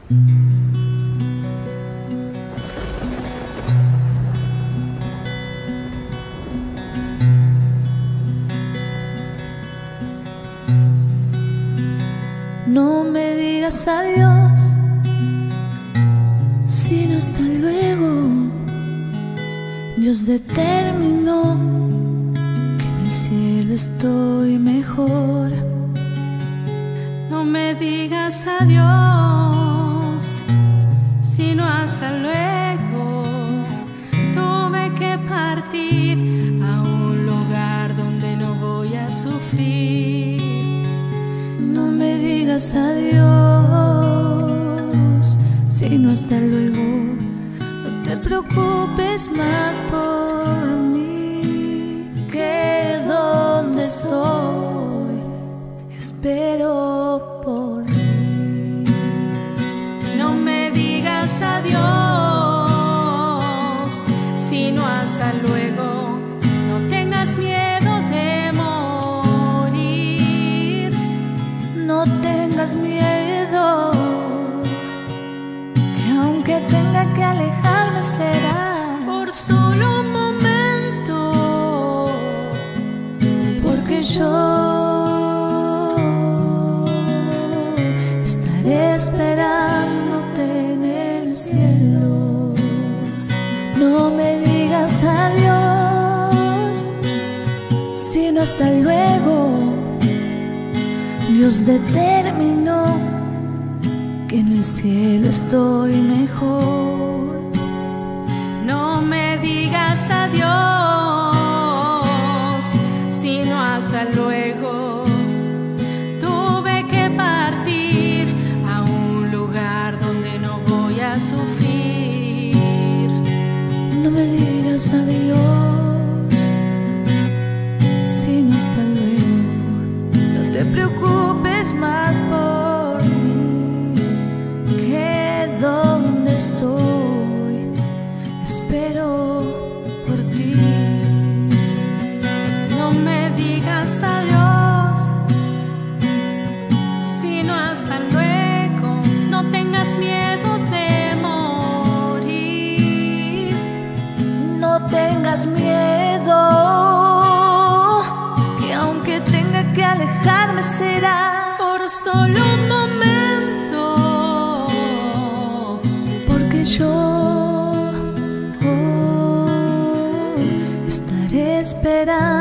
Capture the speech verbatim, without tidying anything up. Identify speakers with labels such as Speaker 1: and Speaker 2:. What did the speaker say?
Speaker 1: No me digas adiós, sino hasta luego. Dios determinó que en el cielo estoy mejor.
Speaker 2: No me digas adiós, sino hasta luego. Tuve que partir a un lugar donde no voy a sufrir.
Speaker 1: No me digas adiós, sino hasta luego. No te preocupes más por mí, que donde estoy espero por mí.
Speaker 2: No me digas adiós, sino hasta luego. No tengas miedo de morir.
Speaker 1: No tengas miedo, que aunque tenga que alejarme será
Speaker 2: Por solo un momento,
Speaker 1: porque yo estaré esperándote en el cielo. No me digas adiós, sino hasta luego. Dios determinó que en el cielo estoy mejor.
Speaker 2: no me digas adiós, sino hasta luego. Tuve que partir a un lugar donde no voy a sufrir.
Speaker 1: No me digas adiós, sino hasta luego. No te preocupes más por mí, que donde estoy espero por ti.
Speaker 2: No me digas adiós, sino hasta luego. No tengas miedo de morir.
Speaker 1: No tengas miedo, que aunque tenga que alejarme será
Speaker 2: Por solo un momento,
Speaker 1: porque yo oh, estaré esperando